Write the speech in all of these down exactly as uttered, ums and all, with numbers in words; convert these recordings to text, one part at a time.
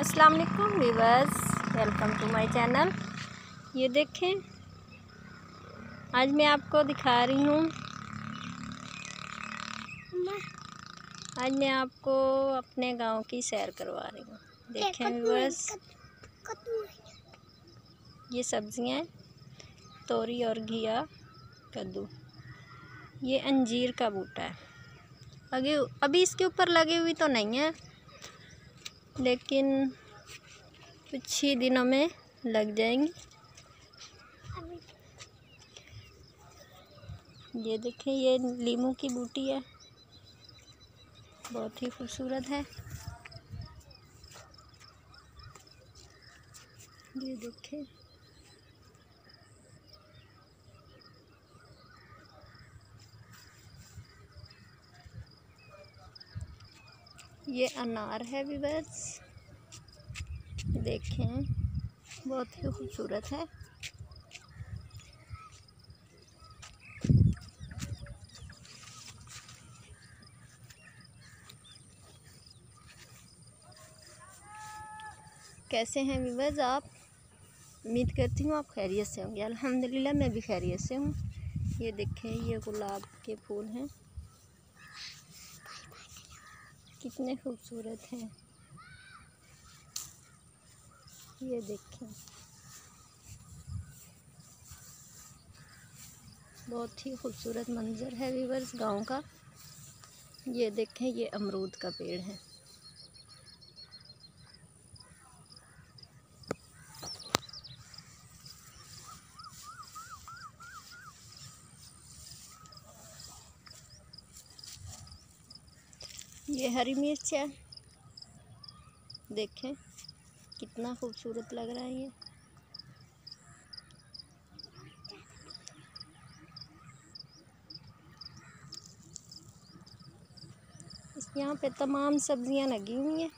अस्सलाम वालेकुम viewers, welcome to my channel. ये देखें, आज मैं आपको दिखा रही हूँ आज मैं आपको अपने गांव की सैर करवा रही हूँ। देखें व्यूअर्स, ये सब्जियाँ हैं, तोरी और घिया, कद्दू। ये अंजीर का बूटा है। अभी अभी इसके ऊपर लगी हुई तो नहीं है, लेकिन कुछ ही दिनों में लग जाएंगी। ये देखें, ये लीमू की बूटी है, बहुत ही खूबसूरत है। ये देखें, ये अनार है व्यूअर्स, देखें बहुत ही खूबसूरत है। कैसे हैं व्यूअर्स आप? उम्मीद करती हूँ आप खैरियत से होंगे। अल्हम्दुलिल्लाह मैं भी खैरियत से हूँ। ये देखें, ये गुलाब के फूल हैं, कितने खूबसूरत हैं। ये देखें, बहुत ही खूबसूरत मंजर है व्यूअर्स गांव का। ये देखें, ये अमरूद का पेड़ है। ये हरी मिर्च है, देखें कितना खूबसूरत लग रहा है ये। यहाँ पे तमाम सब्जियां लगी हुई हैं।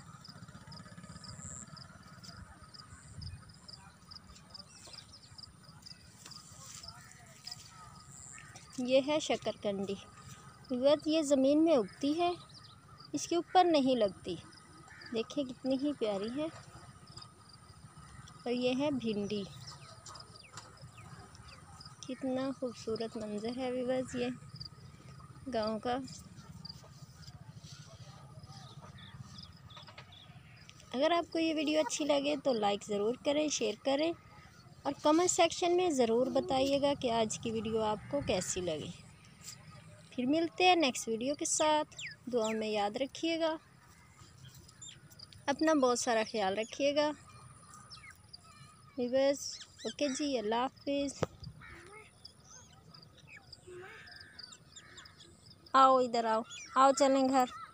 ये है शकरकंदी। ये ज़मीन में उगती है, इसके ऊपर नहीं लगती। देखिए कितनी ही प्यारी है। और ये है भिंडी, कितना खूबसूरत मंजर है व्यूअर्स ये गांव का। अगर आपको ये वीडियो अच्छी लगे तो लाइक ज़रूर करें, शेयर करें और कमेंट सेक्शन में ज़रूर बताइएगा कि आज की वीडियो आपको कैसी लगी। फिर मिलते हैं नेक्स्ट वीडियो के साथ। दुआ में याद रखिएगा, अपना बहुत सारा ख्याल रखिएगा व्यूअर्स। ओके जी, अल्लाह हाफिज़। आओ इधर आओ, आओ चलें घर।